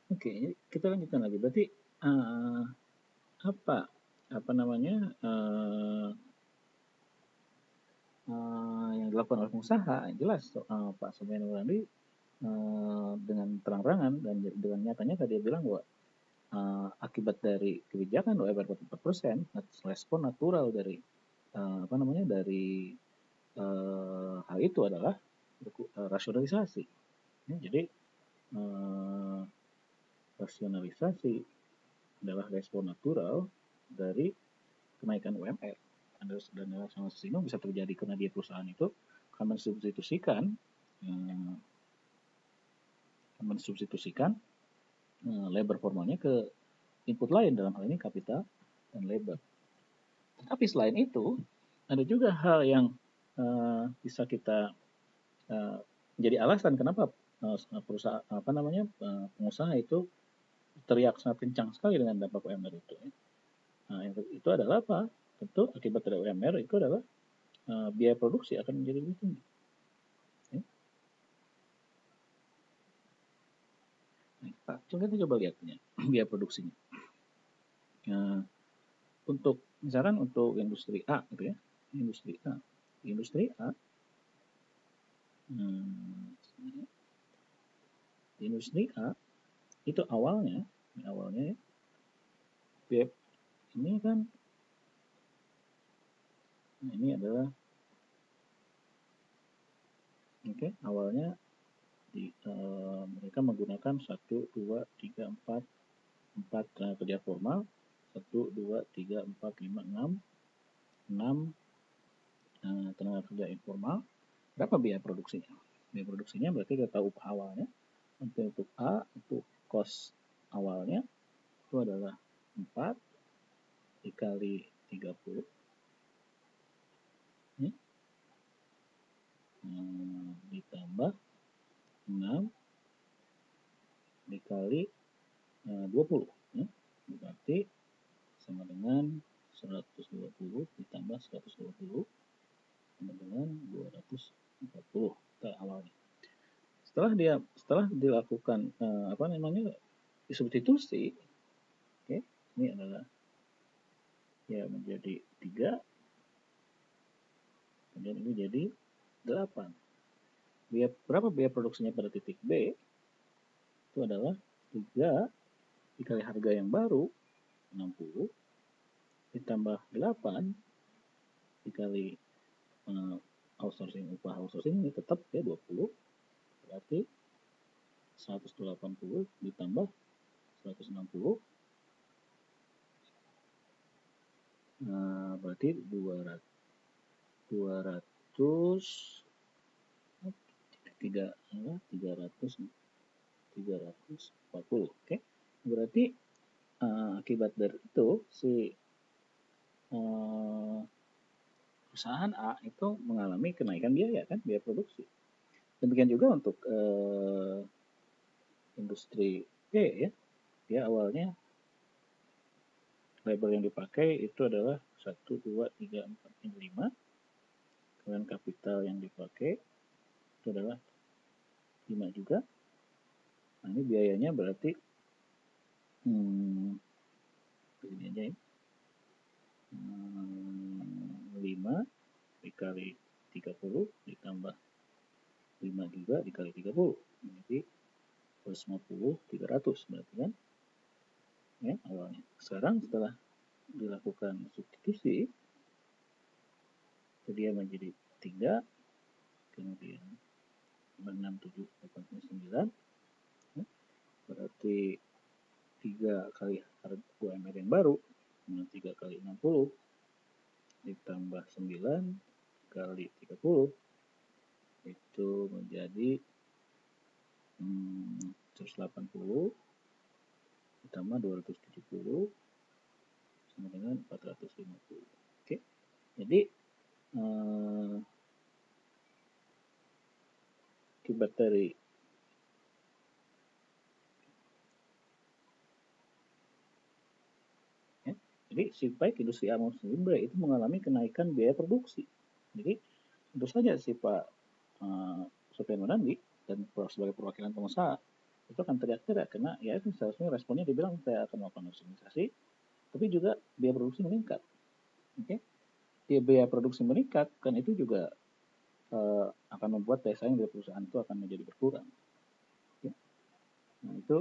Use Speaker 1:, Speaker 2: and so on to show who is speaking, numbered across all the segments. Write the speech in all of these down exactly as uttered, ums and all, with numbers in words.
Speaker 1: Oke, kita lanjutkan lagi. Berarti uh, apa apa namanya uh, uh, yang dilakukan oleh pengusaha? Jelas uh, Pak Sofian Nurandi uh, dengan terang-terangan dan dengan nyatanya tadi dia bilang bahwa uh, akibat dari kebijakan U M R empat persen, respon natural dari uh, apa namanya dari uh, hal itu adalah uh, rasionalisasi. Ya, jadi uh, rasionalisasi adalah respon natural dari kenaikan U M R. Dan rasionalisasi ini bisa terjadi karena dia perusahaan itu akan mensubstitusikan uh, mensubstitusikan uh, labor formalnya ke input lain, dalam hal ini kapital dan labor. Tapi selain itu, ada juga hal yang uh, bisa kita uh, jadi alasan kenapa uh, perusahaan apa namanya uh, pengusaha itu teriak sangat kencang sekali dengan dampak U M R itu. Nah, itu adalah apa? Tentu akibat dari U M R itu adalah uh, biaya produksi akan menjadi lebih tinggi. Ya. Nah, kita coba lihatnya biaya produksinya. Uh, untuk misalkan untuk industri A, gitu ya, industri A, industri A Hmm, industri A itu awalnya, awalnya ya, biaya ini kan, nah ini adalah, oke, okay, awalnya di, uh, mereka menggunakan satu, dua, tiga, empat, empat tenaga kerja formal, satu, dua, tiga, empat, lima, enam, enam uh, tenaga kerja informal. Berapa biaya produksinya? Biaya produksinya berarti kita tahu upah awalnya. Untuk, untuk A, itu cost awalnya itu adalah empat dikali tiga puluh. Ya. Hmm, ditambah enam dikali uh, dua puluh. Ya. Berarti sama dengan seratus dua puluh ditambah seratus dua puluh sama dengan dua ratus empat puluh kita awalnya. Setelah dia setelah dilakukan uh, apa namanya substitusi, oke, okay, ini adalah ya menjadi tiga, kemudian ini jadi delapan. Biaya, berapa biaya produksinya pada titik B? Itu adalah tiga dikali harga yang baru enam puluh ditambah delapan dikali uh, outsourcing, upah outsourcing ini tetap ya dua puluh, berarti seratus delapan puluh ditambah seratus enam puluh, nah berarti dua ratus dua ratus tiga tiga ratus tiga ratus empat puluh. Oke, okay? Berarti uh, akibat dari itu si uh, perusahaan A itu mengalami kenaikan biaya kan, biaya produksi. Demikian juga untuk uh, industri B ya, dia awalnya label yang dipakai itu adalah satu, dua, tiga, empat, lima. Kemudian kapital yang dipakai itu adalah lima juga. Nah, ini biayanya berarti hmm, ini aja ya. Hmm, lima dikali tiga puluh ditambah lima juga dikali tiga puluh. Jadi seratus lima puluh, tiga ratus berarti kan. Ya, awalnya. Sekarang setelah dilakukan substitusi, dia menjadi tiga, kemudian enam, tujuh, delapan, sembilan, ya, berarti tiga kali harga U M R yang baru, tiga kali enam puluh, ditambah sembilan kali tiga puluh, itu menjadi hmm, seratus delapan puluh, ditambah dua ratus tujuh puluh, sama dengan empat ratus lima puluh. Oke, jadi eh, akibat dari ya, jadi si baik industri A maupun industri B itu mengalami kenaikan biaya produksi. Jadi tentu saja si Pak uh, Sofian Wanandi dan sebagai perwakilan pengusaha itu akan teriak-teriak karena ya itu seharusnya responnya dibilang saya akan melakukan optimalisasi, tapi juga biaya produksi meningkat. Oke, okay? Biaya produksi meningkat kan itu juga uh, akan membuat daya saing dari perusahaan itu akan menjadi berkurang. Okay? Nah itu,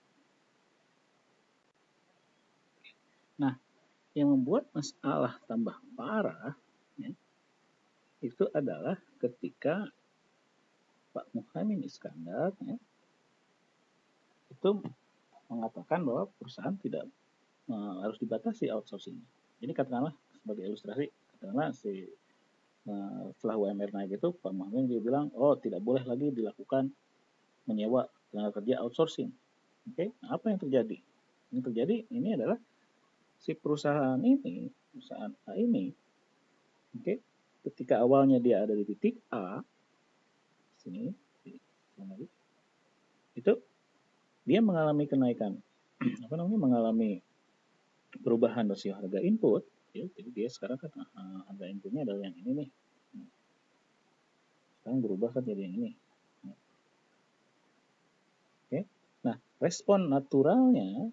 Speaker 1: nah yang membuat masalah tambah parah ya, itu adalah ketika Pak Muhaimin Iskandar ya, itu mengatakan bahwa perusahaan tidak uh, harus dibatasi outsourcing. Jadi katakanlah sebagai ilustrasi, katakanlah si uh, setelah U M R naik itu Pak Muhaimin dia bilang, oh tidak boleh lagi dilakukan menyewa tenaga kerja outsourcing. Oke, okay? Nah, apa yang terjadi? Yang terjadi ini adalah si perusahaan ini, perusahaan A ini, oke, okay? Ketika awalnya dia ada di titik A, sini, itu dia mengalami kenaikan, apa namanya, mengalami perubahan rasio harga input, ya, jadi dia sekarang kan uh, harga inputnya adalah yang ini nih, sekarang berubah kan jadi yang ini. Oke, okay? Nah respon naturalnya,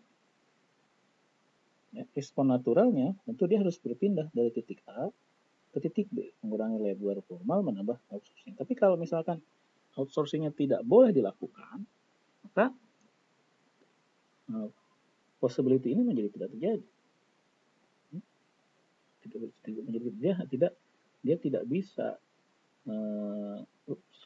Speaker 1: ya, respon naturalnya tentu dia harus berpindah dari titik A ke titik B, mengurangi labor formal, menambah outsourcing. Tapi kalau misalkan outsourcingnya tidak boleh dilakukan, maka uh, possibility ini menjadi tidak terjadi. Tidak, tidak menjadi dia tidak dia tidak bisa uh, ups,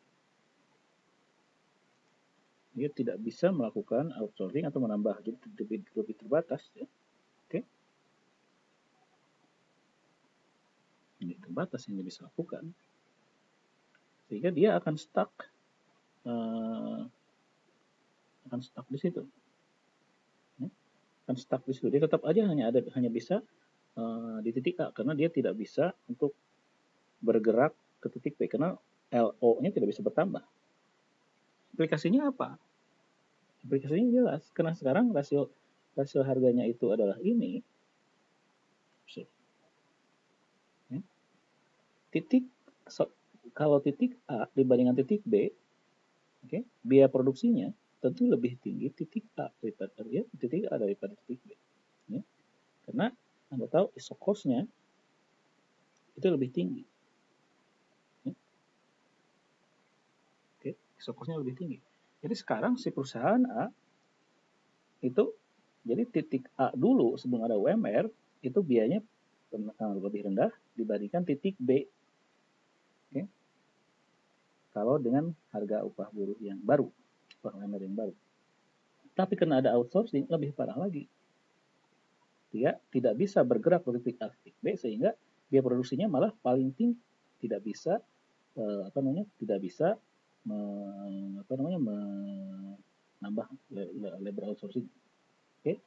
Speaker 1: dia tidak bisa melakukan outsourcing atau menambah, jadi lebih, lebih terbatas ya. Oke, okay? Ini terbatas yang dia bisa lakukan, sehingga dia akan stuck uh, akan stuck di situ ya. Akan stuck di situ, dia tetap aja hanya ada hanya bisa uh, di titik A karena dia tidak bisa untuk bergerak ke titik B karena L O-nya tidak bisa bertambah. Aplikasinya apa? Aplikasinya jelas, karena sekarang rasio rasio harganya itu adalah ini. So, ya. Titik so, kalau titik A dibandingkan titik B, oke, okay, biaya produksinya tentu lebih tinggi titik A daripada ya, titik A daripada titik B. Ya. Karena Anda tahu isok cost-nya itu lebih tinggi. Ya. Oke, okay, isok cost-nya lebih tinggi. Jadi sekarang si perusahaan A itu jadi titik A dulu sebelum ada U M R itu biayanya lebih rendah dibandingkan titik B. Oke. Okay. Kalau dengan harga upah buruh yang baru, upah U M R yang baru. Tapi karena ada outsourcing lebih parah lagi. Dia tidak bisa bergerak dari titik A ke titik B sehingga biaya produksinya malah paling tinggi, tidak bisa eh, apa namanya? tidak bisa me, apa namanya? menambah labor outsourcing. Oke. Okay.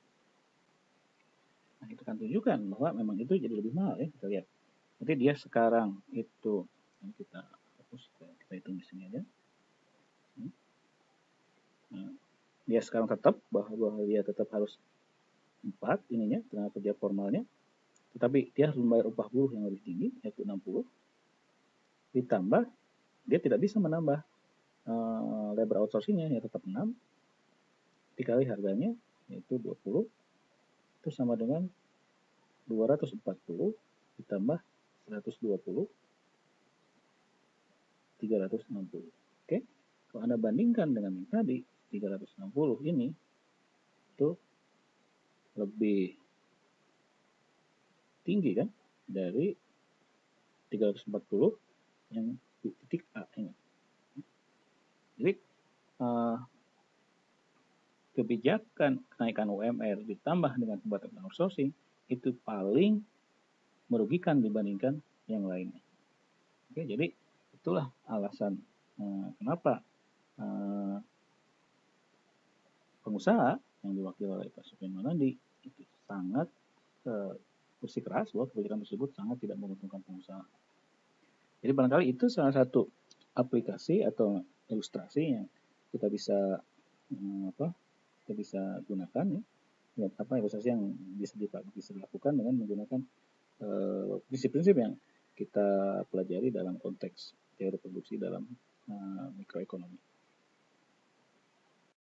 Speaker 1: Nah, itu kan tunjukkan bahwa memang itu jadi lebih mahal ya, kita lihat. Jadi dia sekarang itu yang kita hapus, kita hitung di sini aja. Nah, dia sekarang tetap bahwa dia tetap harus empat ininya tenaga kerja formalnya, tetapi dia harus membayar upah buruh yang lebih tinggi yaitu enam puluh, ditambah dia tidak bisa menambah uh, labor outsourcingnya yang tetap enam dikali harganya yaitu dua puluh, itu sama dengan dua ratus empat puluh ditambah seratus dua puluh, tiga ratus enam puluh. Oke, kalau Anda bandingkan dengan yang tadi tiga ratus enam puluh ini itu lebih tinggi kan dari tiga ratus empat puluh yang di titik A ini. Jadi uh, kebijakan kenaikan U M R ditambah dengan pembatasan outsourcing itu paling merugikan dibandingkan yang lainnya. Oke, jadi itulah alasan uh, kenapa uh, pengusaha yang diwakili oleh Pak Sofian Manandi itu sangat uh, bersikeras bahwa kebijakan tersebut sangat tidak menguntungkan pengusaha. Jadi barangkali itu salah satu aplikasi atau ilustrasi yang kita bisa um, apa kita bisa gunakan ya. Ya, apa ilustrasi yang bisa, bisa dilakukan dengan menggunakan prinsip-prinsip uh, yang kita pelajari dalam konteks teori produksi dalam uh, mikroekonomi.